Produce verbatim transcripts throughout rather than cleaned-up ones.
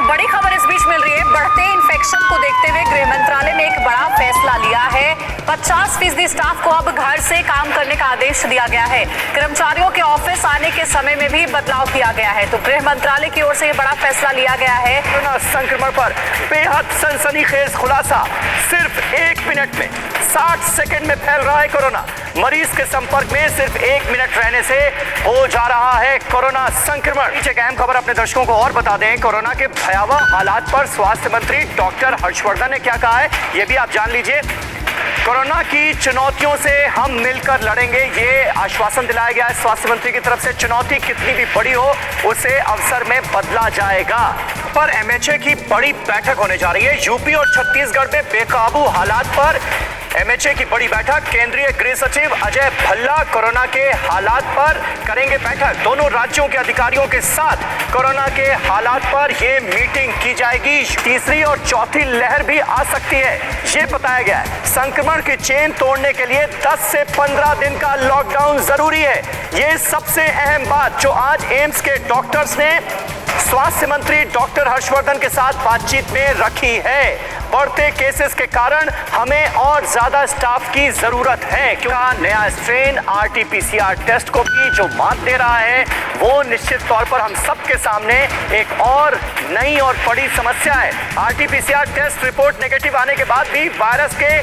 बड़ी खबर इस बीच मिल रही है। बढ़ते इन्फेक्शन को देखते हुए गृह मंत्रालय ने एक बड़ा फैसला लिया है। पचास फीसदी स्टाफ को अब घर से काम करने का आदेश दिया गया है। कर्मचारियों के ऑफिस आने के समय में भी बदलाव किया गया है। तो गृह मंत्रालय की ओर से यह बड़ा फैसला लिया गया है। कोरोना संक्रमण पर बेहद सनसनीखेज खुलासा। सिर्फ एक मिनट में साठ सेकंड में फैल रहा है कोरोना। मरीज के संपर्क में सिर्फ एक मिनट रहने से हो जा रहा है कोरोना संक्रमण। एक अहम खबर अपने दर्शकों को और बता दें। कोरोना के भयावह हालात पर स्वास्थ्य मंत्री डॉक्टर हर्षवर्धन ने क्या कहा है, ये भी आप जान लीजिए। कोरोना की चुनौतियों से हम मिलकर लड़ेंगे, ये आश्वासन दिलाया गया है स्वास्थ्य मंत्री की तरफ से। चुनौती कितनी भी बड़ी हो उसे अवसर में बदला जाएगा। पर एमएचए की बड़ी बैठक होने जा रही है। यूपी और छत्तीसगढ़ में बेकाबू हालात पर एमएचए की बड़ी बैठक। केंद्रीय गृह सचिव अजय भल्ला कोरोना के हालात पर करेंगे बैठक। दोनों राज्यों के अधिकारियों के साथ कोरोना के हालात पर यह मीटिंग की जाएगी। तीसरी और चौथी लहर भी आ सकती है, ये बताया गया है। संक्रमण की चेन तोड़ने के लिए दस से पंद्रह दिन का लॉकडाउन जरूरी है। ये सबसे अहम बात जो आज एम्स के डॉक्टर्स ने स्वास्थ्य मंत्री डॉक्टर हर्षवर्धन के साथ बातचीत में रखी है। बढ़ते केसेस के कारण हमें और ज्यादा स्टाफ की जरूरत है, क्योंकि नया स्ट्रेन आरटीपीसीआर टेस्ट को भी जो मात दे रहा है वो निश्चित तौर पर हम सबके सामने एक और नई और बड़ी समस्या है। आरटीपीसीआर टेस्ट रिपोर्ट नेगेटिव आने के बाद भी वायरस के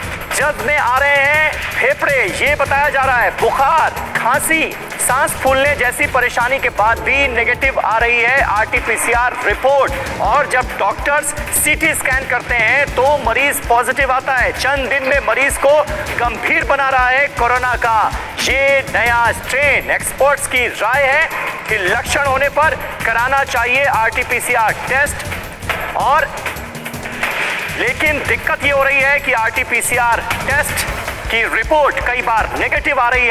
जद में आ रहे हैं फेफड़े, ये बताया जा रहा है। बुखार, खांसी, सांस फूलने जैसी परेशानी के बाद भी नेगेटिव आ रही है आरटीपीसीआर रिपोर्ट। और जब डॉक्टर्स सीटी स्कैन करते हैं तो मरीज पॉजिटिव आता है। चंद दिन में मरीज को गंभीर बना रहा है कोरोना का ये नया स्ट्रेन। एक्सपर्ट्स की राय है कि लक्षण होने पर कराना चाहिए आरटीपीसीआर टेस्ट, और लेकिन दिक्कत ये हो रही है कि आरटीपीसीआर टेस्ट की रिपोर्ट कई बार नेगेटिव आ रही है।